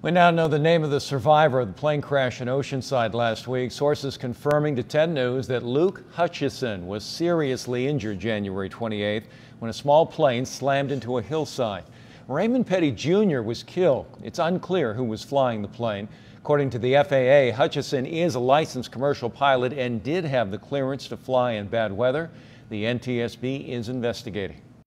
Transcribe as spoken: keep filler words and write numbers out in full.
We now know the name of the survivor of the plane crash in Oceanside last week. Sources confirming to ten News that Luke Hutchison was seriously injured January twenty-eighth when a small plane slammed into a hillside. Raymond Petty Junior was killed. It's unclear who was flying the plane. According to the F A A, Hutchison is a licensed commercial pilot and did have the clearance to fly in bad weather. The N T S B is investigating.